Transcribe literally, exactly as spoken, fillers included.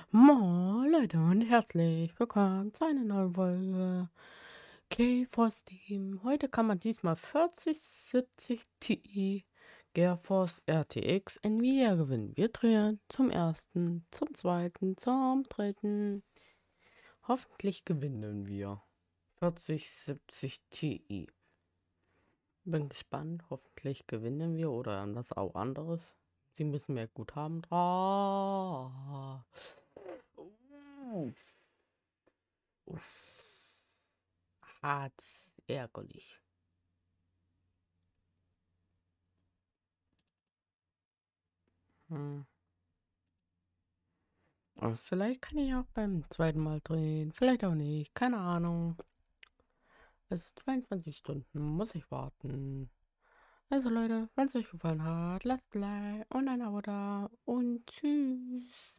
Moin Leute und herzlich willkommen zu einer neuen Folge GeForce Team. Heute kann man diesmal vierzig siebzig Ti GeForce R T X Nvidia gewinnen. Wir drehen zum ersten, zum zweiten, zum dritten. Hoffentlich gewinnen wir. vierzig siebzig Ti. Bin gespannt. Hoffentlich gewinnen wir oder was auch anderes. Sie müssen mehr Guthaben drauf. Uff. Uff. Ah, das ist ärgerlich. Hm. Aber vielleicht kann ich auch beim zweiten Mal drehen. Vielleicht auch nicht. Keine Ahnung. Es ist zweiundzwanzig Stunden. Muss ich warten. Also Leute, wenn es euch gefallen hat, lasst ein Like und ein Abo da. Und tschüss.